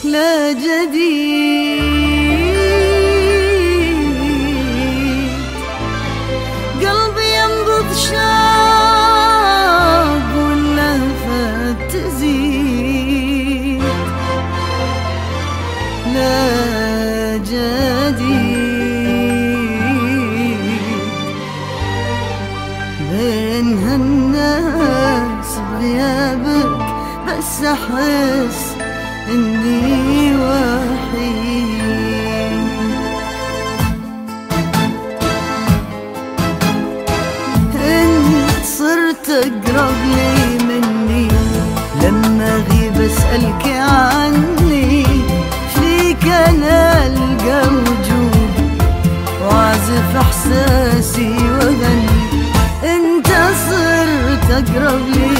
لا جديد. قلبي ينبض شاب واللهفة تزيد. لا جديد بين هالناس بغيابك، بس أحس إني وحيد. انت صرت أقرب لي مني، لما أغيب أسألك عني، فيك أنا ألقى وجود وأعزف إحساسي وأغني. انت صرت أقرب لي